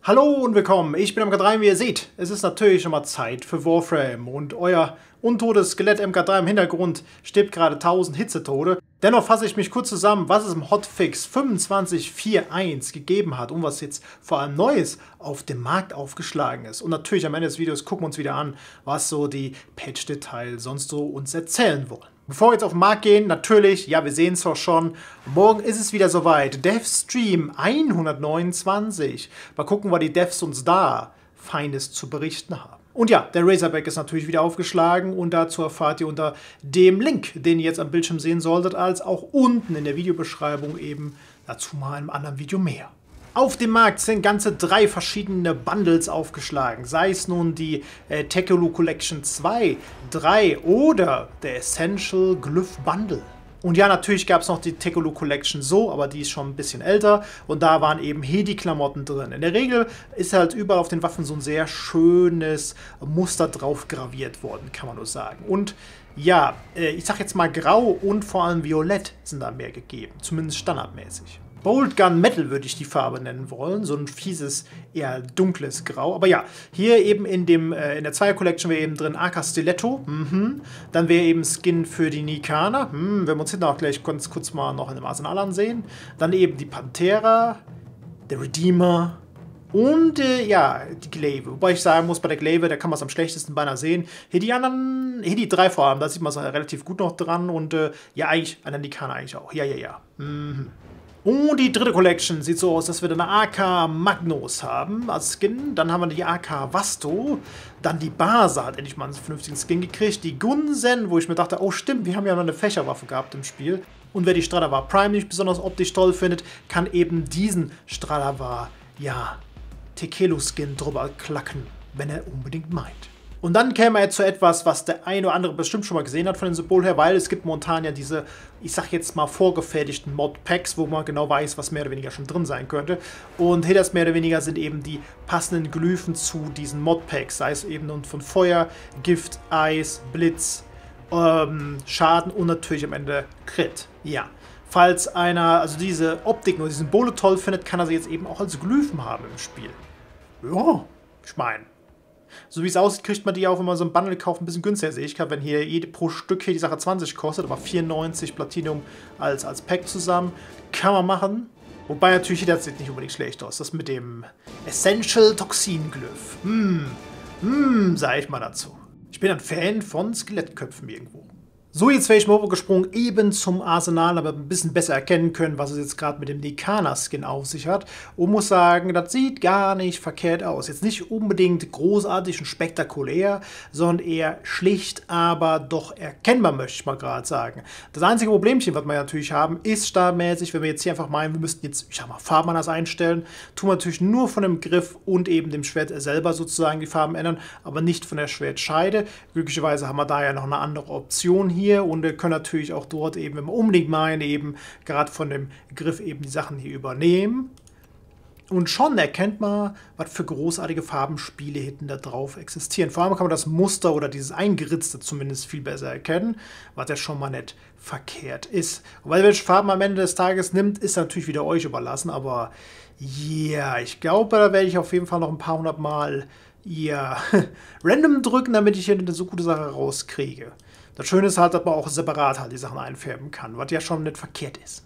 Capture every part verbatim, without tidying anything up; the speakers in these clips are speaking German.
Hallo und willkommen, ich bin M K drei, wie ihr seht, es ist natürlich schon mal Zeit für Warframe und euer untotes Skelett M K drei im Hintergrund stirbt gerade tausend Hitzetode. Dennoch fasse ich mich kurz zusammen, was es im Hotfix fünfundzwanzig Punkt vier Punkt eins gegeben hat und was jetzt vor allem Neues auf dem Markt aufgeschlagen ist. Und natürlich am Ende des Videos gucken wir uns wieder an, was so die Patch-Details sonst so uns erzählen wollen. Bevor wir jetzt auf den Markt gehen, natürlich, ja, wir sehen es doch schon, morgen ist es wieder soweit. Devstream hundertneunundzwanzig. Mal gucken, was die Devs uns da Feines zu berichten haben. Und ja, der Razorback ist natürlich wieder aufgeschlagen und dazu erfahrt ihr unter dem Link, den ihr jetzt am Bildschirm sehen solltet, als auch unten in der Videobeschreibung eben dazu mal in einem anderen Video mehr. Auf dem Markt sind ganze drei verschiedene Bundles aufgeschlagen, sei es nun die äh, Tekelu Collection zwei, drei oder der Essential Glyph Bundle. Und ja, natürlich gab es noch die Tekelu Collection so, aber die ist schon ein bisschen älter und da waren eben Hedi-Klamotten drin. In der Regel ist halt überall auf den Waffen so ein sehr schönes Muster drauf graviert worden, kann man nur sagen. Und ja, äh, ich sag jetzt mal grau und vor allem violett sind da mehr gegeben, zumindest standardmäßig. Bolt Gun Metal würde ich die Farbe nennen wollen, so ein fieses, eher dunkles Grau. Aber ja, hier eben in, dem, äh, in der Zweier Collection wäre eben drin Aka Stiletto, mhm. Dann wäre eben Skin für die Nikana, hm. Wenn wir uns hinten auch gleich kurz, kurz mal noch in dem Arsenal ansehen. Dann eben die Panthera, der Redeemer und äh, ja, die Glaive. Wobei ich sagen muss, bei der Glaive, da kann man es am schlechtesten beinahe sehen. Hier die anderen, hier die drei vor allem, da sieht man es relativ gut noch dran und äh, ja, eigentlich an der Nikana eigentlich auch. Ja, ja, ja. Mhm. Und die dritte Collection sieht so aus, dass wir dann eine A K Magnus haben als Skin. Dann haben wir die A K Vasto. Dann die Basa hat endlich mal einen vernünftigen Skin gekriegt. Die Gunsen, wo ich mir dachte, oh stimmt, wir haben ja noch eine Fächerwaffe gehabt im Spiel. Und wer die Stradavar Prime nicht besonders optisch toll findet, kann eben diesen Stradavar, ja, Tekelu Skin drüber klacken, wenn er unbedingt meint. Und dann käme er zu etwas, was der eine oder andere bestimmt schon mal gesehen hat von dem Symbol her, weil es gibt momentan ja diese, ich sag jetzt mal, vorgefertigten Mod-Packs, wo man genau weiß, was mehr oder weniger schon drin sein könnte. Und hier das mehr oder weniger sind eben die passenden Glyphen zu diesen Mod-Packs, sei es eben nun von Feuer, Gift, Eis, Blitz, ähm, Schaden und natürlich am Ende Crit. Ja. Falls einer also diese Optik oder die Symbole toll findet, kann er sie jetzt eben auch als Glyphen haben im Spiel. Ja, ich meine. So wie es aussieht, kriegt man die auch, wenn man so ein Bundle kauft, ein bisschen günstiger, sehe ich. Wenn hier jede pro Stück hier die Sache zwanzig kostet, aber vierundneunzig Platinum als, als Pack zusammen, kann man machen. Wobei natürlich hier das sieht nicht unbedingt schlecht aus. Das mit dem Essential Toxin Glyph. Hm, hm, sag ich mal dazu. Ich bin ein Fan von Skelettköpfen irgendwo. So, jetzt wäre ich mal gesprungen eben zum Arsenal, aber ein bisschen besser erkennen können, was es jetzt gerade mit dem Nikana-Skin auf sich hat. Und muss sagen, das sieht gar nicht verkehrt aus. Jetzt nicht unbedingt großartig und spektakulär, sondern eher schlicht, aber doch erkennbar, möchte ich mal gerade sagen. Das einzige Problemchen, was wir natürlich haben, ist startmäßig, wenn wir jetzt hier einfach meinen, wir müssten jetzt, ich sag mal, Farben anders einstellen, tun wir natürlich nur von dem Griff und eben dem Schwert selber sozusagen die Farben ändern, aber nicht von der Schwertscheide. Glücklicherweise haben wir da ja noch eine andere Option hier. Hier und wir können natürlich auch dort eben, wenn wir unbedingt meinen, eben gerade von dem Griff eben die Sachen hier übernehmen. Und schon erkennt man, was für großartige Farbenspiele hinten da drauf existieren. Vor allem kann man das Muster oder dieses Eingeritzte zumindest viel besser erkennen, was ja schon mal nicht verkehrt ist. Und weil welche Farben am Ende des Tages nimmt, ist natürlich wieder euch überlassen. Aber ja, yeah, ich glaube, da werde ich auf jeden Fall noch ein paar hundert Mal ja, random drücken, damit ich hier eine so gute Sache rauskriege. Das Schöne ist halt, dass man auch separat halt die Sachen einfärben kann, was ja schon nicht verkehrt ist.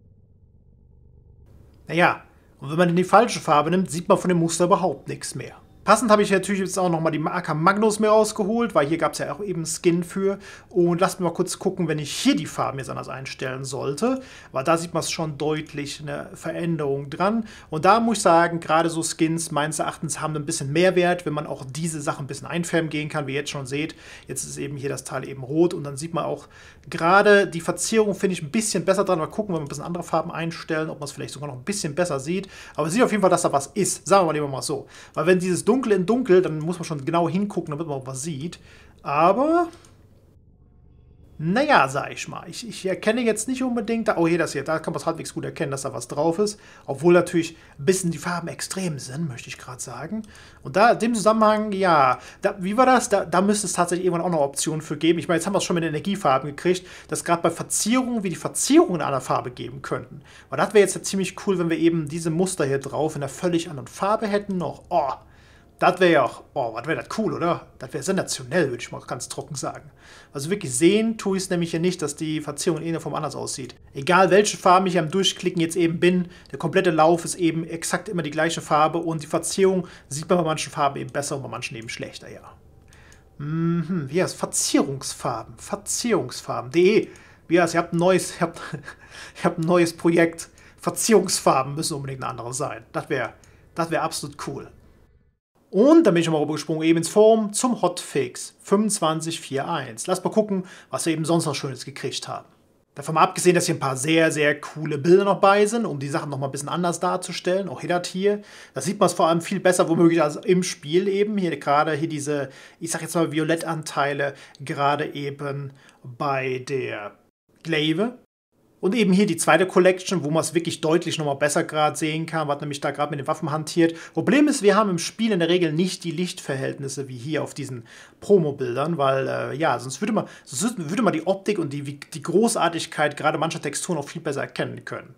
Naja, und wenn man die falsche Farbe nimmt, sieht man von dem Muster überhaupt nichts mehr. Passend habe ich natürlich jetzt auch nochmal die A K Magnus mir rausgeholt, weil hier gab es ja auch eben Skin für. Und lasst mich mal kurz gucken, wenn ich hier die Farben jetzt anders einstellen sollte, weil da sieht man schon deutlich eine Veränderung dran. Und da muss ich sagen, gerade so Skins meines Erachtens haben ein bisschen Mehrwert, wenn man auch diese Sachen ein bisschen einfärben gehen kann, wie ihr jetzt schon seht. Jetzt ist eben hier das Teil eben rot und dann sieht man auch gerade die Verzierung, finde ich, ein bisschen besser dran. Mal gucken, wenn wir ein bisschen andere Farben einstellen, ob man es vielleicht sogar noch ein bisschen besser sieht. Aber es sieht auf jeden Fall, dass da was ist. Sagen wir mal lieber mal so. Weil wenn dieses Dunkel in Dunkel, dann muss man schon genau hingucken, damit man auch was sieht. Aber naja, sag ich mal. Ich, ich erkenne jetzt nicht unbedingt, da, oh hier, das hier, da kann man es halbwegs gut erkennen, dass da was drauf ist. Obwohl natürlich ein bisschen die Farben extrem sind, möchte ich gerade sagen. Und da, in dem Zusammenhang, ja, da, wie war das? Da, da müsste es tatsächlich irgendwann auch noch Optionen für geben. Ich meine, jetzt haben wir es schon mit den Energiefarben gekriegt, dass gerade bei Verzierungen, wie die Verzierungen einer Farbe geben könnten. Aber das wäre jetzt ja ziemlich cool, wenn wir eben diese Muster hier drauf in einer völlig anderen Farbe hätten noch. Oh, das wäre ja auch, oh, was wäre das cool, oder? Das wäre sensationell, würde ich mal ganz trocken sagen. Also wirklich sehen tue ich es nämlich hier nicht, dass die Verzierung in einer Form anders aussieht. Egal welche Farbe ich am Durchklicken jetzt eben bin, der komplette Lauf ist eben exakt immer die gleiche Farbe und die Verzierung sieht man bei manchen Farben eben besser und bei manchen eben schlechter, ja. Mhm, wie heißt Verzierungsfarben, Verzierungsfarben.de. Wie heißt, ihr habt ein neues, ihr habt, ihr habt ein neues Projekt. Verzierungsfarben müssen unbedingt eine andere sein. Das wäre, das wäre absolut cool. Und dann bin ich nochmal rübergesprungen, eben ins Forum zum Hotfix fünfundzwanzig Punkt vier Punkt eins. Lass mal gucken, was wir eben sonst noch Schönes gekriegt haben. Davon mal abgesehen, dass hier ein paar sehr, sehr coole Bilder noch bei sind, um die Sachen noch mal ein bisschen anders darzustellen. Auch hier das hier. Da sieht man es vor allem viel besser, womöglich als im Spiel eben. Hier gerade hier diese, ich sag jetzt mal Violettanteile, gerade eben bei der Glaive. Und eben hier die zweite Collection, wo man es wirklich deutlich nochmal besser gerade sehen kann, was nämlich da gerade mit den Waffen hantiert. Problem ist, wir haben im Spiel in der Regel nicht die Lichtverhältnisse wie hier auf diesen Promo-Bildern, weil, äh, ja, sonst würde man, sonst würde man die Optik und die, die Großartigkeit gerade mancher Texturen auch viel besser erkennen können.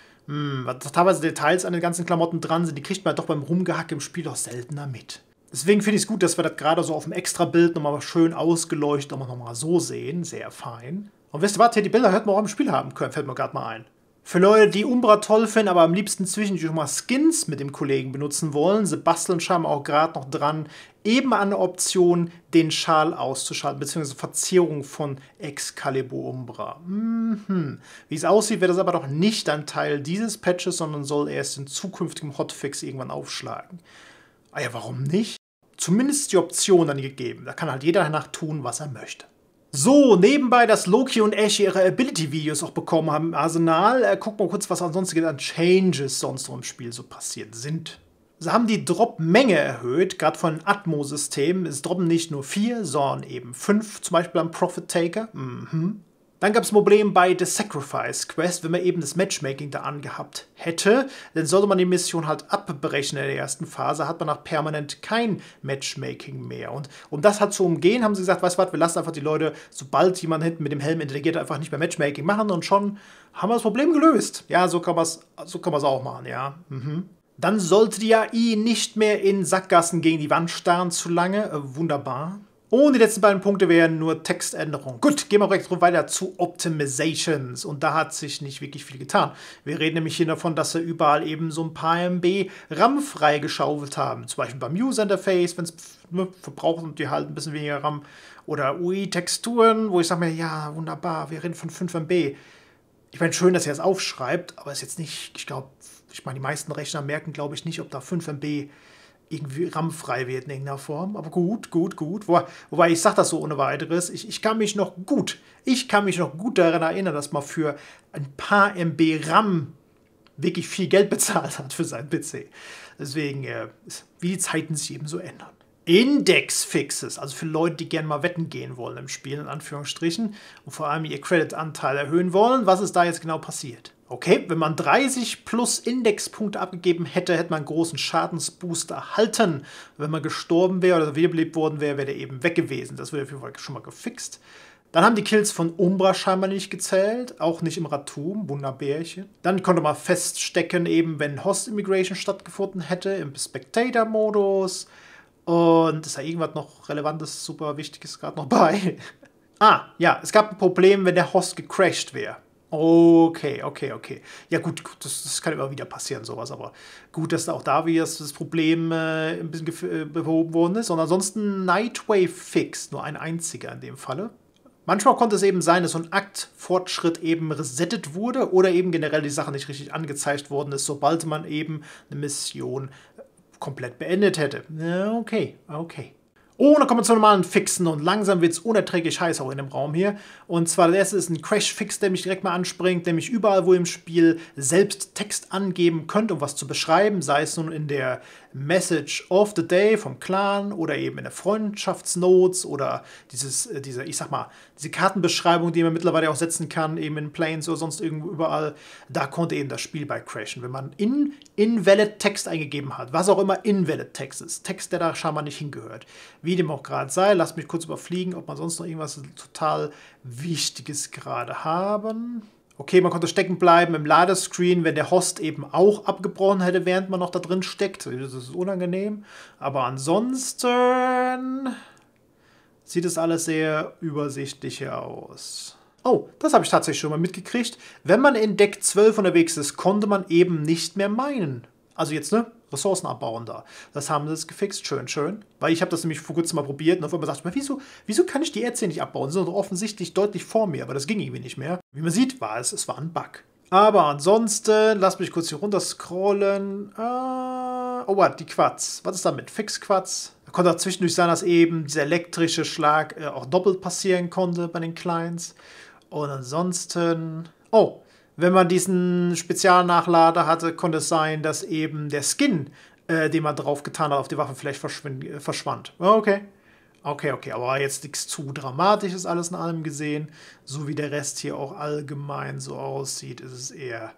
Hm, was teilweise Details an den ganzen Klamotten dran sind, die kriegt man doch beim Rumgehack im Spiel auch seltener mit. Deswegen finde ich es gut, dass wir das gerade so auf dem Extra-Bild nochmal schön ausgeleuchtet und nochmal so sehen. Sehr fein. Und wisst ihr was, hier die Bilder hätten wir auch im Spiel haben können, fällt mir gerade mal ein. Für Leute, die Umbra toll finden, aber am liebsten zwischendurch mal Skins mit dem Kollegen benutzen wollen, sie basteln scheinbar auch gerade noch dran, eben an der Option, den Schal auszuschalten, beziehungsweise Verzierung von Excalibur Umbra. Mhm. Wie es aussieht, wird das aber doch nicht ein Teil dieses Patches, sondern soll erst in zukünftigem Hotfix irgendwann aufschlagen. Ah ja, warum nicht? Zumindest die Option dann gegeben. Da kann halt jeder danach tun, was er möchte. So, nebenbei, dass Loki und Ash ihre Ability-Videos auch bekommen haben im Arsenal. Äh, gucken wir kurz, was ansonsten an Changes sonst noch im Spiel so passiert sind. Sie haben die Drop-Menge erhöht, gerade von Atmo-Systemen. Es droppen nicht nur vier, sondern eben fünf, zum Beispiel am Prophet Taker. Mhm. Dann gab es ein Problem bei The Sacrifice Quest, wenn man eben das Matchmaking da angehabt hätte, dann sollte man die Mission halt abbrechen in der ersten Phase, hat man nach permanent kein Matchmaking mehr. Und um das halt zu umgehen, haben sie gesagt, weißt du was, wir lassen einfach die Leute, sobald jemand hinten mit dem Helm interagiert, einfach nicht mehr Matchmaking machen und schon haben wir das Problem gelöst. Ja, so kann man es so kann man es auch machen, ja. Mhm. Dann sollte die A I nicht mehr in Sackgassen gegen die Wand starren zu lange. Äh, wunderbar. Und die letzten beiden Punkte wären nur Textänderungen. Gut, gehen wir direkt weiter zu Optimizations. Und da hat sich nicht wirklich viel getan. Wir reden nämlich hier davon, dass sie überall eben so ein paar M B RAM freigeschaufelt haben. Zum Beispiel beim User-Interface, wenn es verbraucht und die halt ein bisschen weniger RAM. Oder U I-Texturen, wo ich sage mir, ja, wunderbar, wir reden von fünf M B. Ich meine, schön, dass ihr das aufschreibt, aber es ist jetzt nicht, ich glaube, ich meine, die meisten Rechner merken, glaube ich, nicht, ob da fünf M B irgendwie RAM-frei wird in irgendeiner Form. Aber gut, gut, gut. Wo, wobei, ich sage das so ohne weiteres. Ich, ich kann mich noch gut, ich kann mich noch gut daran erinnern, dass man für ein paar M B RAM wirklich viel Geld bezahlt hat für seinen P C. Deswegen, äh, wie die Zeiten sich eben so ändern. Index-Fixes, also für Leute, die gerne mal wetten gehen wollen im Spiel, in Anführungsstrichen, und vor allem ihr Credit-Anteil erhöhen wollen. Was ist da jetzt genau passiert? Okay, wenn man dreißig plus Indexpunkte abgegeben hätte, hätte man einen großen Schadensboost erhalten. Wenn man gestorben wäre oder wiederbelebt worden wäre, wäre der eben weg gewesen. Das wird auf jeden Fall schon mal gefixt. Dann haben die Kills von Umbra scheinbar nicht gezählt, auch nicht im Ratum, Wunderbärchen. Dann konnte man feststecken, eben wenn Host Immigration stattgefunden hätte, im Spectator-Modus. Und ist da irgendwas noch Relevantes, super Wichtiges gerade noch bei? Ah, ja, es gab ein Problem, wenn der Host gecrashed wäre. Okay, okay, okay. Ja gut, das, das kann immer wieder passieren, sowas. Aber gut, dass auch da wieder das Problem äh, ein bisschen äh, behoben worden ist. Und ansonsten Nightwave Fix, nur ein einziger in dem Falle. Manchmal konnte es eben sein, dass so ein Aktfortschritt eben resettet wurde oder eben generell die Sache nicht richtig angezeigt worden ist, sobald man eben eine Mission komplett beendet hätte. Ja, okay, okay. Oh, dann kommen wir zu normalen Fixen und langsam wird es unerträglich heiß auch in dem Raum hier. Und zwar der erste ist ein Crash-Fix, der mich direkt mal anspringt, nämlich überall, wo ihr im Spiel selbst Text angeben könnt, um was zu beschreiben, sei es nun in der Message of the Day vom Clan oder eben in der Freundschaftsnotes oder dieses, äh, diese, ich sag mal, diese Kartenbeschreibung, die man mittlerweile auch setzen kann, eben in Planes oder sonst irgendwo überall, da konnte eben das Spiel bei crashen. Wenn man in invalid Text eingegeben hat, was auch immer invalid Text ist, Text, der da scheinbar nicht hingehört. Wie dem auch gerade sei, lasst mich kurz überfliegen, ob man sonst noch irgendwas total Wichtiges gerade haben. Okay, man konnte stecken bleiben im Ladescreen, wenn der Host eben auch abgebrochen hätte, während man noch da drin steckt. Das ist unangenehm. Aber ansonsten sieht es alles sehr übersichtlich aus. Oh, das habe ich tatsächlich schon mal mitgekriegt. Wenn man in Deck zwölf unterwegs ist, konnte man eben nicht mehr minen. Also jetzt, ne? Ressourcen abbauen da. Das haben sie jetzt gefixt. Schön, schön. Weil ich habe das nämlich vor kurzem mal probiert und auf einmal dachte ich mir, wieso, wieso kann ich die Erze nicht abbauen? Sie sind doch offensichtlich deutlich vor mir, aber das ging irgendwie nicht mehr. Wie man sieht, war es, es war ein Bug. Aber ansonsten, lasst mich kurz hier runter scrollen. Ah, oh, what, die Quads. Was ist damit? Fix-Quads. Da konnte auch zwischendurch sein, dass eben dieser elektrische Schlag äh, auch doppelt passieren konnte bei den Clients. Und ansonsten... Oh, wenn man diesen Spezialnachlader hatte, konnte es sein, dass eben der Skin, äh, den man drauf getan hat, auf die Waffe vielleicht äh, verschwand. Okay. Okay, okay, aber jetzt nichts zu Dramatisches alles in allem gesehen. So wie der Rest hier auch allgemein so aussieht, ist es eher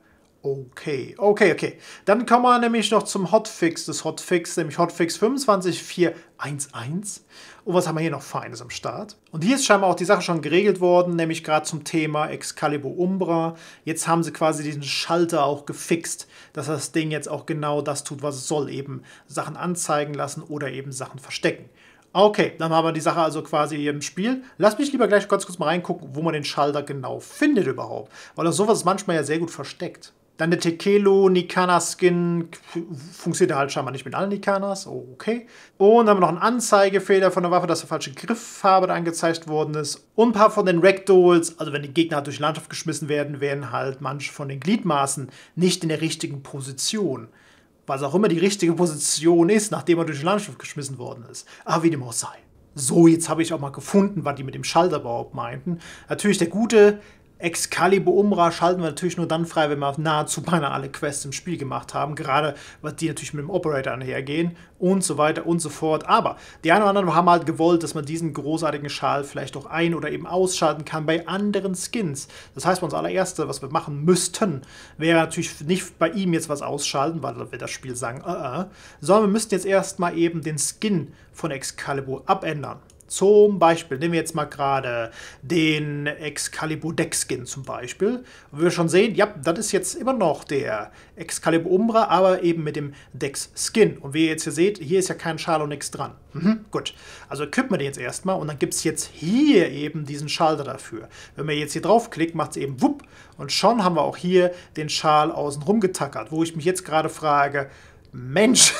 okay. Okay, okay. Dann kommen wir nämlich noch zum Hotfix des Hotfix, nämlich Hotfix fünfundzwanzig Punkt vier Punkt eins. Und was haben wir hier noch Feines am Start? Und hier ist scheinbar auch die Sache schon geregelt worden, nämlich gerade zum Thema Excalibur Umbra. Jetzt haben sie quasi diesen Schalter auch gefixt, dass das Ding jetzt auch genau das tut, was es soll. Eben Sachen anzeigen lassen oder eben Sachen verstecken. Okay, dann haben wir die Sache also quasi hier im Spiel. Lasst mich lieber gleich ganz kurz mal reingucken, wo man den Schalter genau findet überhaupt. Weil auch sowas ist manchmal ja sehr gut versteckt. Dann der Tekelo Nikana Skin funktioniert halt scheinbar nicht mit allen Nikanas. Okay. Und dann haben wir noch einen Anzeigefehler von der Waffe, dass der falsche Grifffarbe da angezeigt worden ist. Und ein paar von den Ragdolls, also wenn die Gegner halt durch die Landschaft geschmissen werden, werden halt manche von den Gliedmaßen nicht in der richtigen Position. Was auch immer die richtige Position ist, nachdem er durch die Landschaft geschmissen worden ist. Aber wie dem auch sei. So, jetzt habe ich auch mal gefunden, was die mit dem Schalter überhaupt meinten. Natürlich der gute Excalibur Umbra schalten wir natürlich nur dann frei, wenn wir nahezu beinahe alle Quests im Spiel gemacht haben. Gerade, weil die natürlich mit dem Operator einhergehen und so weiter und so fort. Aber die einen oder anderen haben halt gewollt, dass man diesen großartigen Schal vielleicht auch ein- oder eben ausschalten kann bei anderen Skins. Das heißt, das allererste, was wir machen müssten, wäre natürlich nicht bei ihm jetzt was ausschalten, weil wir das Spiel sagen, uh -uh, sondern wir müssten jetzt erstmal eben den Skin von Excalibur abändern. Zum Beispiel, nehmen wir jetzt mal gerade den Excalibur Deck Skin zum Beispiel. Und wir schon sehen, ja, das ist jetzt immer noch der Excalibur Umbra, aber eben mit dem Dex Skin. Und wie ihr jetzt hier seht, hier ist ja kein Schal und nichts dran. Mhm, gut, also equippen wir den jetzt erstmal und dann gibt es jetzt hier eben diesen Schalter dafür. Wenn wir jetzt hier draufklicken, macht es eben wupp und schon haben wir auch hier den Schal außen rum getackert, wo ich mich jetzt gerade frage, Mensch,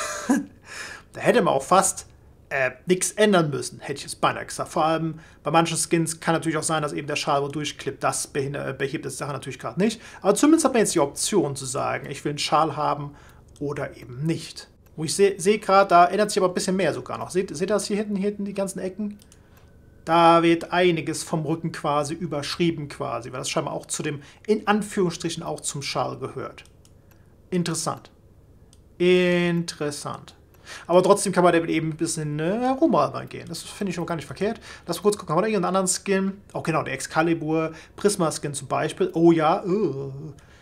da hätte man auch fast Äh, nichts ändern müssen, hätte ich es beinahe gesagt. Vor allem bei manchen Skins kann natürlich auch sein, dass eben der Schal wo durchklippt. Das behebt das Sache natürlich gerade nicht. Aber zumindest hat man jetzt die Option zu sagen, ich will einen Schal haben oder eben nicht. Wo ich sehe seh gerade, da ändert sich aber ein bisschen mehr sogar noch. Seht ihr das hier hinten, hier hinten, die ganzen Ecken? Da wird einiges vom Rücken quasi überschrieben quasi, weil das scheinbar auch zu dem, in Anführungsstrichen auch zum Schal gehört. Interessant. Interessant. Aber trotzdem kann man damit eben ein bisschen äh, herumarbeiten gehen. Das finde ich schon gar nicht verkehrt. Lass mal kurz gucken, haben wir da irgendeinen anderen Skin? Oh genau, der Excalibur Prisma-Skin zum Beispiel. Oh ja, uh.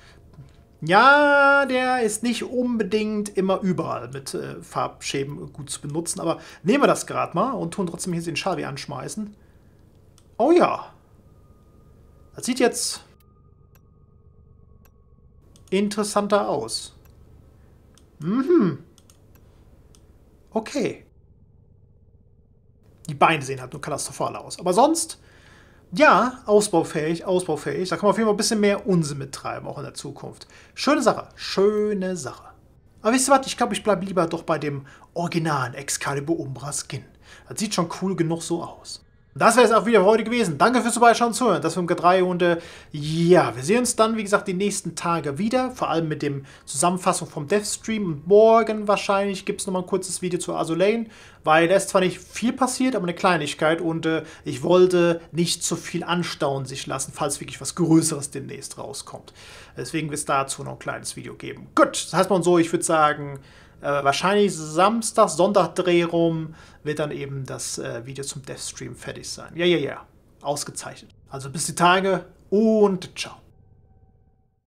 Ja, der ist nicht unbedingt immer überall mit äh, Farbschäben gut zu benutzen. Aber nehmen wir das gerade mal und tun trotzdem hier den Schal wie anschmeißen. Oh ja. Das sieht jetzt interessanter aus. Mhm. Okay. Die Beine sehen halt nur katastrophal aus. Aber sonst, ja, ausbaufähig, ausbaufähig. Da kann man auf jeden Fall ein bisschen mehr Unsinn mittreiben, auch in der Zukunft. Schöne Sache, schöne Sache. Aber wisst ihr was, ich glaube, ich bleibe lieber doch bei dem originalen Excalibur Umbra Skin. Das sieht schon cool genug so aus. Das wäre es auch wieder für heute gewesen. Danke fürs Vorbeischauen und Zuhören. Das war M K drei und äh, ja, wir sehen uns dann, wie gesagt, die nächsten Tage wieder. Vor allem mit dem Zusammenfassung vom Deathstream. Und morgen wahrscheinlich gibt es nochmal ein kurzes Video zu Azur Lane, weil da ist zwar nicht viel passiert, aber eine Kleinigkeit. Und äh, ich wollte nicht zu viel anstauen sich lassen, falls wirklich was Größeres demnächst rauskommt. Deswegen wird es dazu noch ein kleines Video geben. Gut, das heißt mal und so, ich würde sagen, Äh, wahrscheinlich Samstag, Sonntag Dreh rum wird dann eben das äh, Video zum Deathstream fertig sein. Ja, ja, ja. Ausgezeichnet. Also bis die Tage und ciao.